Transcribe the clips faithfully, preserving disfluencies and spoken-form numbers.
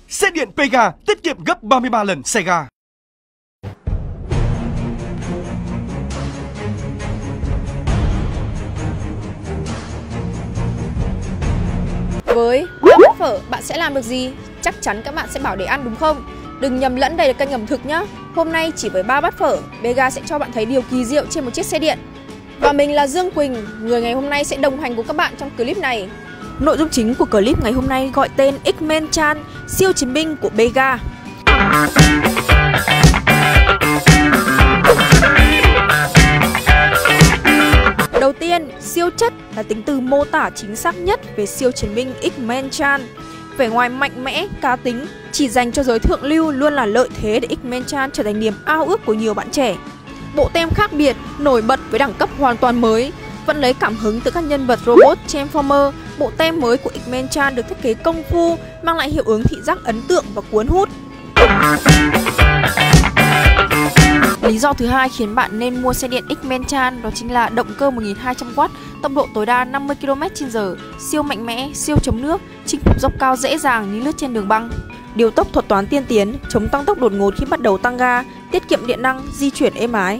Xe điện Pega tiết kiệm gấp ba mươi ba lần xe ga. Với ba bát phở, bạn sẽ làm được gì? Chắc chắn các bạn sẽ bảo để ăn đúng không? Đừng nhầm lẫn, đây là kênh ẩm thực nhá. Hôm nay chỉ với ba bát phở, Pega sẽ cho bạn thấy điều kỳ diệu trên một chiếc xe điện. Và mình là Dương Quỳnh, người ngày hôm nay sẽ đồng hành cùng các bạn trong clip này. Nội dung chính của clip ngày hôm nay gọi tên X-Men Chan, siêu chiến binh của Pega. Đầu tiên, siêu chất là tính từ mô tả chính xác nhất về siêu chiến binh X-Men Chan. Vẻ ngoài mạnh mẽ, cá tính, chỉ dành cho giới thượng lưu luôn là lợi thế để X-Men Chan trở thành niềm ao ước của nhiều bạn trẻ. Bộ tem khác biệt, nổi bật với đẳng cấp hoàn toàn mới, vẫn lấy cảm hứng từ các nhân vật robot Transformer. Bộ tem mới của X-Men Chan được thiết kế công phu, mang lại hiệu ứng thị giác ấn tượng và cuốn hút. Lý do thứ hai khiến bạn nên mua xe điện X-Men Chan đó chính là động cơ một nghìn hai trăm oát, tốc độ tối đa năm mươi ki lô mét trên giờ, siêu mạnh mẽ, siêu chống nước, chinh phục dốc cao dễ dàng như lướt trên đường băng. Điều tốc thuật toán tiên tiến, chống tăng tốc đột ngột khi bắt đầu tăng ga, tiết kiệm điện năng, di chuyển êm ái.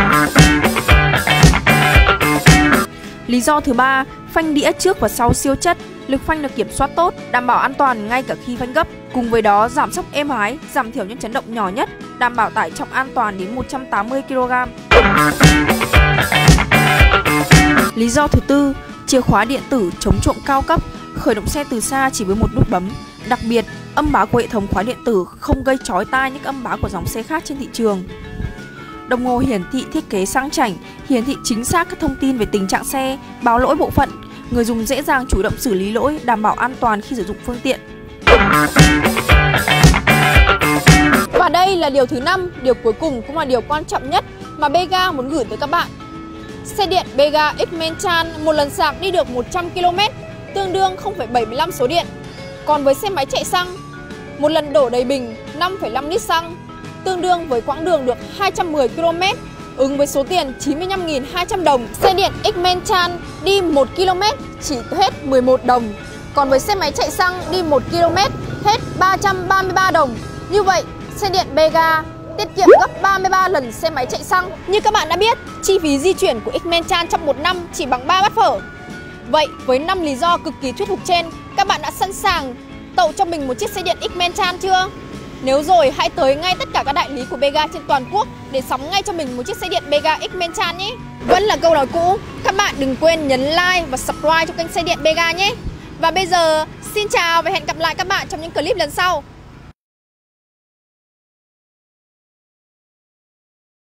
Lý do thứ ba, phanh đĩa trước và sau siêu chất, lực phanh được kiểm soát tốt, đảm bảo an toàn ngay cả khi phanh gấp. Cùng với đó, giảm sóc êm ái, giảm thiểu những chấn động nhỏ nhất, đảm bảo tải trọng an toàn đến một trăm tám mươi ki lô gam. Lý do thứ tư, chìa khóa điện tử chống trộm cao cấp, khởi động xe từ xa chỉ với một nút bấm. Đặc biệt, âm báo của hệ thống khóa điện tử không gây chói tai như âm báo của dòng xe khác trên thị trường. Đồng hồ hiển thị thiết kế sang chảnh, hiển thị chính xác các thông tin về tình trạng xe, báo lỗi bộ phận. Người dùng dễ dàng chủ động xử lý lỗi, đảm bảo an toàn khi sử dụng phương tiện. Và đây là điều thứ năm, điều cuối cùng cũng là điều quan trọng nhất mà Pega muốn gửi tới các bạn. Xe điện Pega X-Men Chan một lần sạc đi được một trăm ki lô mét, tương đương không phẩy bảy mươi lăm số điện. Còn với xe máy chạy xăng, một lần đổ đầy bình năm phẩy năm lít xăng, tương đương với quãng đường được hai trăm mười ki lô mét, ứng với số tiền chín mươi lăm nghìn hai trăm đồng. Xe điện X-Men Chan đi một ki lô mét chỉ hết mười một đồng. Còn với xe máy chạy xăng đi một ki lô mét hết ba trăm ba mươi ba đồng. Như vậy, xe điện Pega tiết kiệm gấp ba mươi ba lần xe máy chạy xăng. Như các bạn đã biết, chi phí di chuyển của X-Men Chan trong một năm chỉ bằng ba bát phở. Vậy, với năm lý do cực kỳ thuyết phục trên, các bạn đã sẵn sàng tậu cho mình một chiếc xe điện X-Men Chan chưa? Nếu rồi, hãy tới ngay tất cả các đại lý của Pega trên toàn quốc để sắm ngay cho mình một chiếc xe điện Pega X-Men Chan nhé. Vẫn là câu nói cũ, các bạn đừng quên nhấn like và subscribe cho kênh xe điện Pega nhé. Và bây giờ, xin chào và hẹn gặp lại các bạn trong những clip lần sau.